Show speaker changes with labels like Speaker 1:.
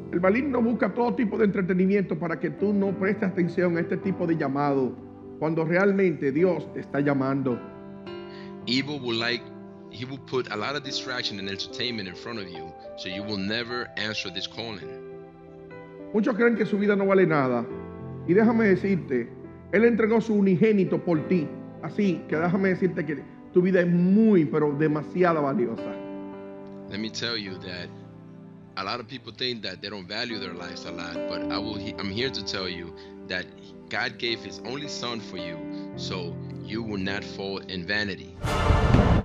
Speaker 1: El maligno busca todo tipo de entretenimiento para que tú no prestes atención a este tipo de llamado, cuando realmente Dios te está llamando.
Speaker 2: Evil he will put a lot of distraction and entertainment in front of you, so you will never answer this calling.
Speaker 1: Muchos creen que su vida no vale nada. Y déjame decirte, Él entregó su unigénito por ti. Así que déjame decirte que tu vida es muy, pero demasiado valiosa.
Speaker 2: Let me tell you that a lot of people think that they don't value their lives a lot, but I'm here to tell you that God gave His only Son for you, so you will not fall in vanity.